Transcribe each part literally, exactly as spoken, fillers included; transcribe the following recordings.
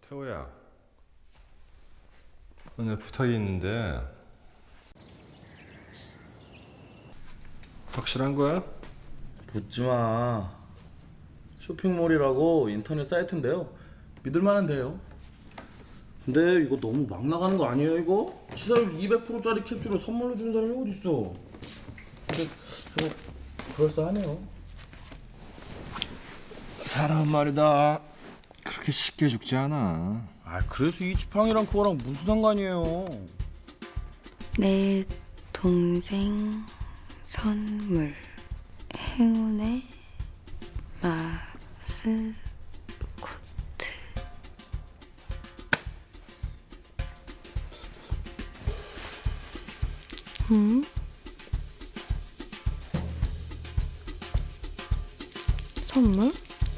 태호야, 오늘 부탁이 있는데 확실한 거야? 묻지 마. 쇼핑몰이라고 인터넷 사이트인데요. 믿을만한데요. 근데 이거 너무 막 나가는 거 아니에요 이거? 치사율 이백 퍼센트짜리 캡슐을 선물로 주는 사람이 어딨어. 근데 뭐 그럴싸하네요. 사람 말이다. 그렇게 쉽게 죽지 않아. 아 그래서 이 지팡이랑 그거랑 무슨 상관이에요? 내 동생 선물 행운의 마스코트. 응? 선물?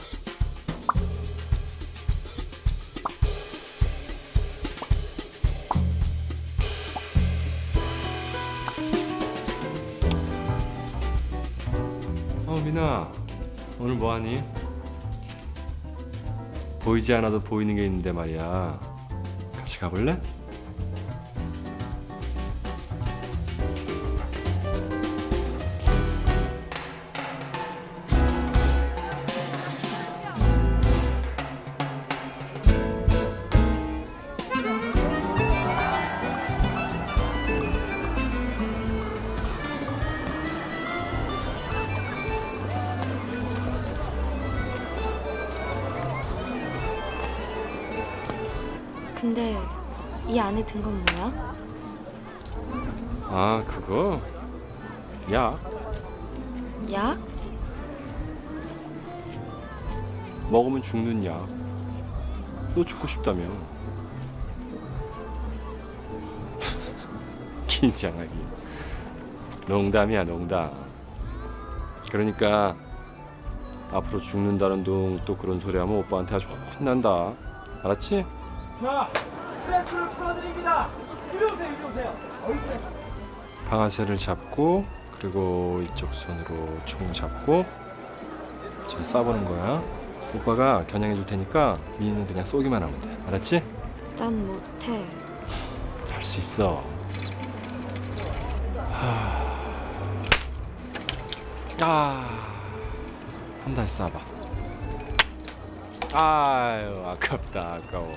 어, 민아, 오늘 뭐하니? 보이지 않아도 보이는 게 있는데 말이야. 같이 가볼래? 근데 이 안에 든 건 뭐야? 아, 그거? 약. 약? 먹으면 죽는 약. 너 죽고 싶다며. 긴장하기. 농담이야, 농담. 그러니까 앞으로 죽는다는 둥 또 그런 소리 하면 오빠한테 아주 혼난다. 알았지? 자, 스트레스를 풀어드립니다. 이리 오세요, 이리 오세요. 방아쇠를 잡고 그리고 이쪽 손으로 총 잡고 자 쏴보는 거야. 오빠가 겨냥해 줄 테니까 미인은 그냥 쏘기만 하면 돼. 알았지? 난 못해. 할 수 있어. 하... 아, 한 달 쏴봐. 아유, 아깝다, 아까워.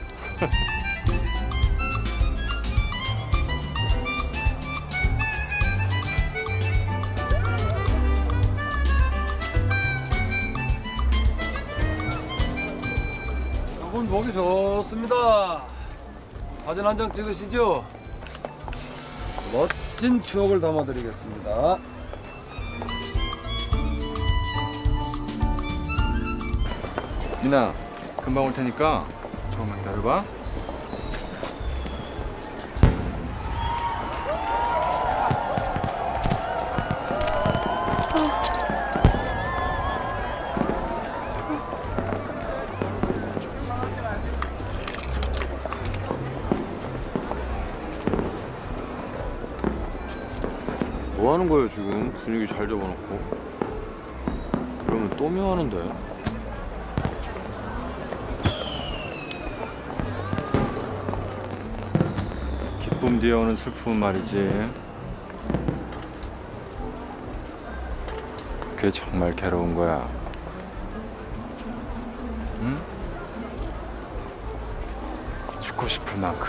여러분 보기 좋습니다. 사진 한 장 찍으시죠. 멋진 추억을 담아드리겠습니다. 민아, 금방 올 테니까 조금만 기다려봐. 뭐 하는 거예요 지금? 분위기 잘 잡아놓고. 그러면 또 묘하는데. 기쁨 뒤에 오는 슬픔은 말이지. 그게 정말 괴로운 거야. 응? 죽고 싶을 만큼.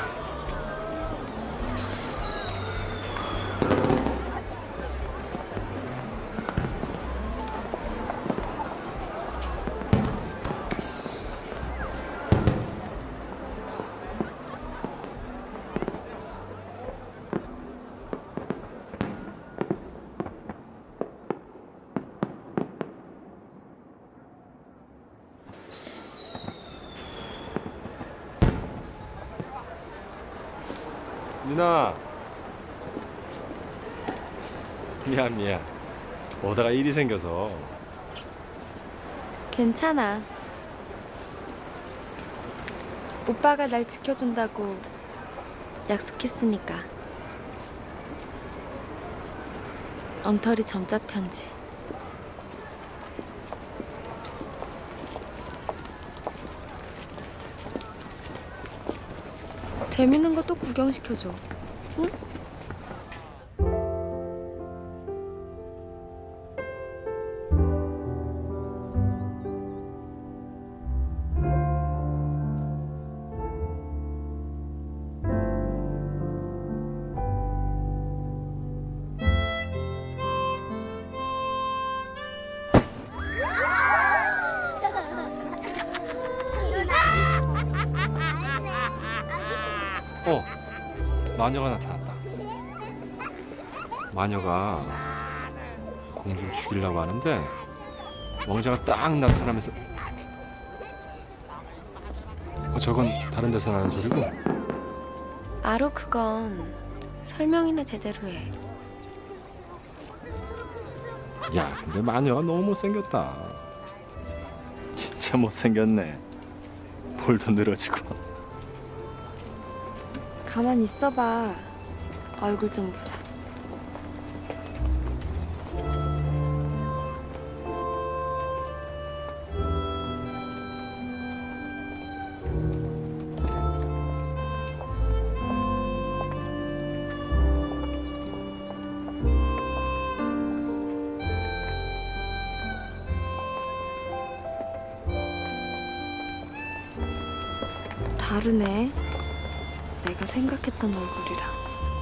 민아, 미안 미안. 오다가 일이 생겨서. 괜찮아. 오빠가 날 지켜준다고 약속했으니까. 엉터리 점자 편지. 재밌는 거 또 구경시켜줘. 응? 어, 마녀가 나타났다. 마녀가 공주를 죽이려고 하는데 왕자가 딱 나타나면서 어, 저건 다른 데서 나는 소리고. 아로 그건 설명이나 제대로 해. 야, 근데 마녀가 너무 못생겼다. 진짜 못생겼네. 볼도 늘어지고. 가만 있어봐. 얼굴 좀 보자. 다르네. 내가 생각했던 얼굴이랑.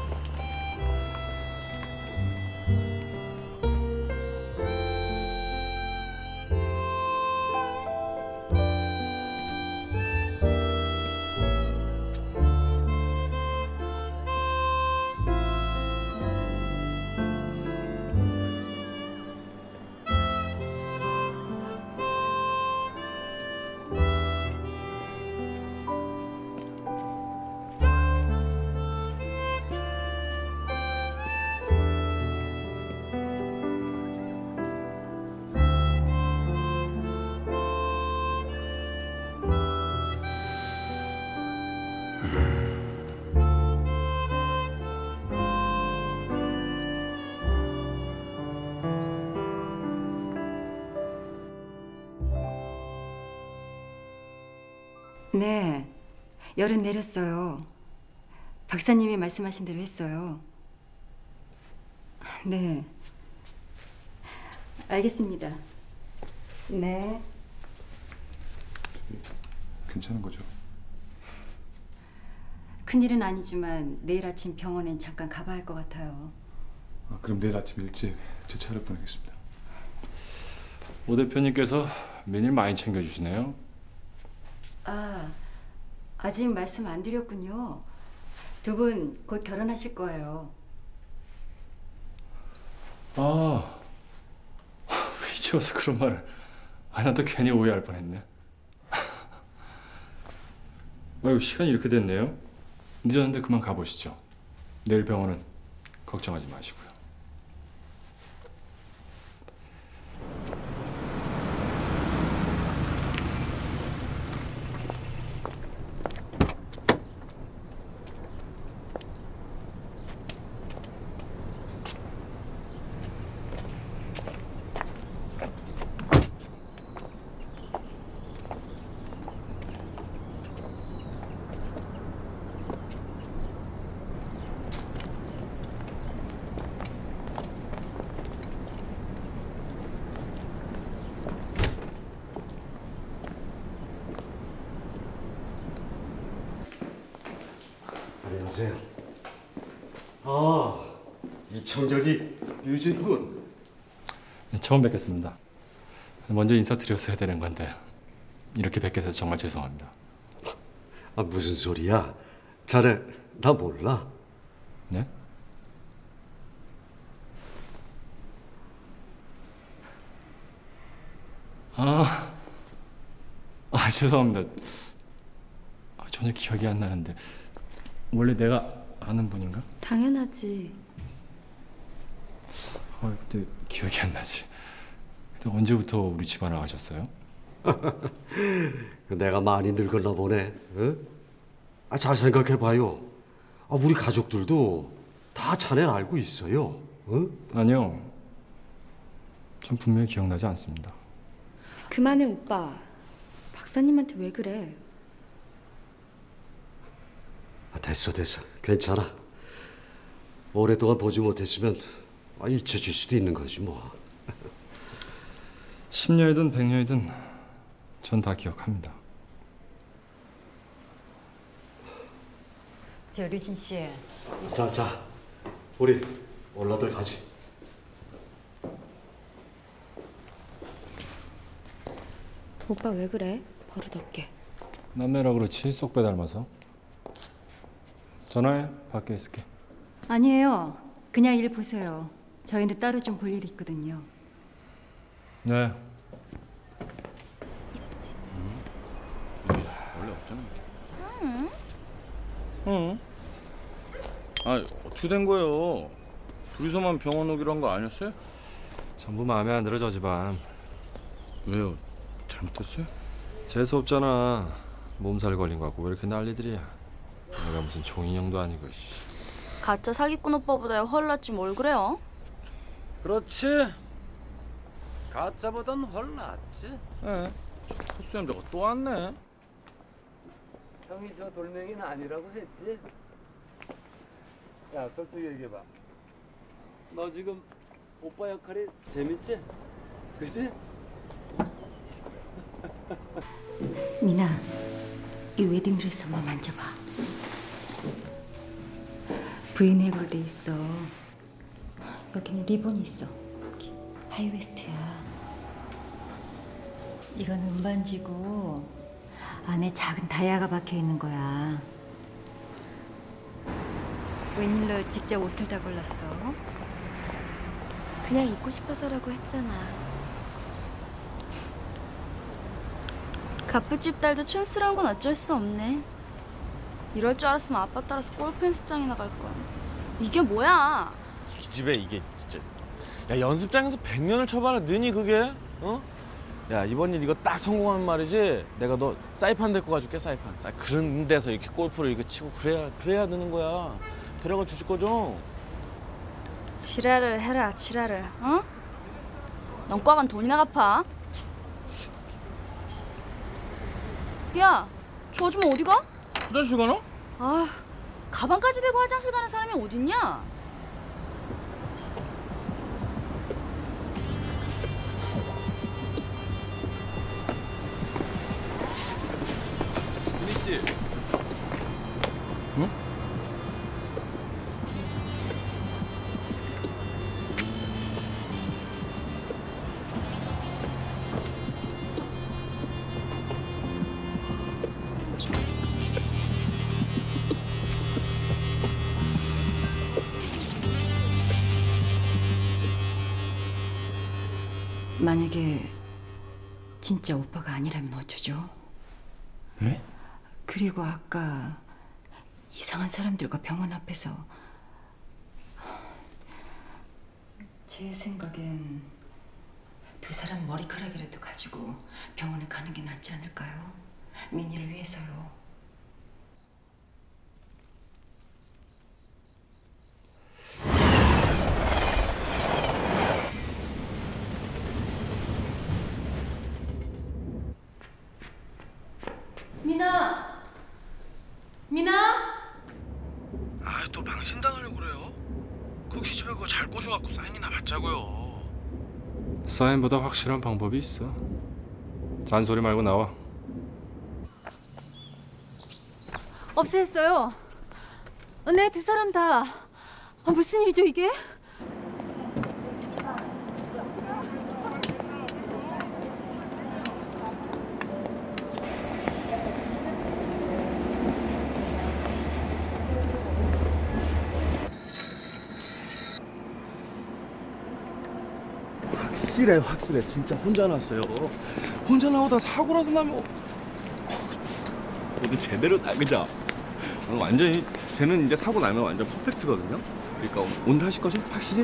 네, 열은 내렸어요. 박사님이 말씀하신 대로 했어요. 네, 알겠습니다. 네. 괜찮은 거죠? 큰일은 아니지만 내일 아침 병원엔 잠깐 가봐야 할 것 같아요. 아, 그럼 내일 아침 일찍 제 차를 보내겠습니다. 오 대표님께서 메뉴 많이 챙겨주시네요. 아, 아직 말씀 안 드렸군요. 두 분 곧 결혼하실 거예요. 아, 왜 이제 와서 그런 말을. 아, 나 또 괜히 오해할 뻔했네. 아유, 시간이 이렇게 됐네요. 늦었는데 그만 가보시죠. 내일 병원은 걱정하지 마시고요. 안녕하세요. 아, 이 청년이 유진군. 네, 처음 뵙겠습니다. 먼저 인사드렸어야 되는 건데 이렇게 뵙게 돼서 정말 죄송합니다. 아, 무슨 소리야? 자네 나 몰라? 네? 아, 아 죄송합니다. 아, 전혀 기억이 안 나는데 원래 내가 아는 분인가? 당연하지. 아, 근데 기억이 안 나지. 근데 언제부터 우리 집안에 가셨어요? 내가 많이 늙었나 보네. 응? 아, 잘 생각해봐요. 아, 우리 가족들도 다 자네를 알고 있어요. 응? 아니요. 전 분명히 기억나지 않습니다. 그만해 오빠. 박사님한테 왜 그래? 아, 됐어 됐어 괜찮아. 오랫동안 보지 못했으면 아, 잊혀질 수도 있는 거지 뭐. 십 년이든 백 년이든 전 다 기억합니다. 저 류진 씨. 자자 우리 올라들 가지. 오빠 왜 그래? 버릇없게. 남매라 그렇지 쏙 빼닮아서. 전화해. 밖에 있을게. 아니에요. 그냥 일 보세요. 저희는 따로 좀 볼 일 있거든요. 네. 원래 없잖아. 응? 응? 아 어떻게 된 거예요? 둘이서만 병원 오기로 한 거 아니었어요? 전부 마음에 안 들어 저 집안. 왜요? 잘못했어요? 재수 없잖아. 몸살 걸린 거 같고 왜 이렇게 난리들이야. 내가 무슨 종인형도 아니고. 가짜 사기꾼 오빠보다 헐났지 뭘 그래요? 그렇지. 가짜보단 훨 낫지. 네. 코스 남자가 또 왔네. 형이 저 돌멩이는 아니라고 했지. 야 솔직히 얘기해봐. 너 지금 오빠 역할이 재밌지? 그지? 미나, 이 웨딩드레스 한번 만져봐. 브이넥으로 돼 있어. 여기는 리본이 있어. 여기 하이웨스트야. 이건 은반지고 안에 작은 다이아가 박혀 있는 거야. 웬일로 직접 옷을 다 골랐어? 그냥 입고 싶어서라고 했잖아. 갑부집 딸도 촌스러운 건 어쩔 수 없네. 이럴 줄 알았으면 아빠 따라서 골프 연습장이나 갈 거야. 이게 뭐야? 이 집에 이게 진짜. 야 연습장에서 백 년을 쳐봐라 느니 그게? 어? 야 이번 일 이거 딱 성공하면 말이지 내가 너 사이판 데리고 가줄게. 사이판. 사 그런 데서 이렇게 골프를 이거 치고 그래야 그래야 되는 거야. 데려가 주실 거죠? 지랄을 해라 지랄을. 어? 넌 과간 돈이나 갚아. 야, 저 아줌마 어디 가? 화장실 가나? 아, 가방까지 들고 화장실 가는 사람이 어딨냐? 준희 씨. 응? 만약에 진짜 오빠가 아니라면 어쩌죠? 네? 그리고 아까 이상한 사람들과 병원 앞에서 제 생각엔 두 사람 머리카락이라도 가지고 병원에 가는 게 낫지 않을까요? 민희를 위해서요. 미나! 미나! 아 또 망신당하려고 그래요? 그 기집애 그거 잘 꼬셔갖고 사인이나 받자고요. 사인보다 확실한 방법이 있어. 잔소리 말고 나와. 없애했어요. 네, 두 사람 다. 아, 무슨 일이죠 이게? 확실해 확실해. 진짜 혼자 났어요. 혼자 나오다 사고라도 나면 오늘 제대로 다 그죠? 오늘 완전히 쟤는 이제 사고 나면 완전 퍼펙트거든요. 그러니까 오늘 하실 거죠? 확실히?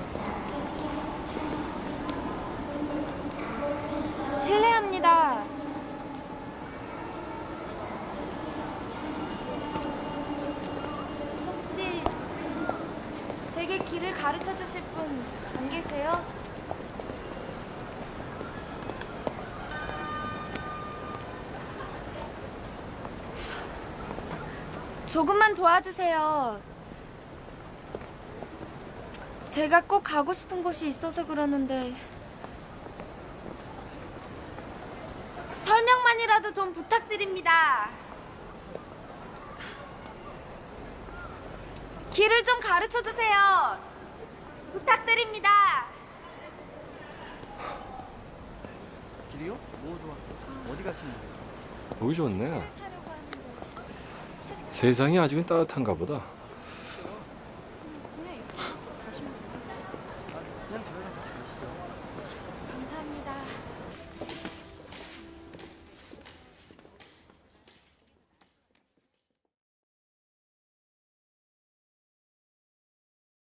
실례합니다. 조금만 도와주세요. 제가 꼭 가고 싶은 곳이 있어서 그러는데 설명만이라도 좀 부탁드립니다. 길을 좀 가르쳐 주세요. 부탁드립니다. 길이요? 뭐 좋아? 어디 가시는 거예요? 보기 좋네. 세상이 아직은 따뜻한가 보다.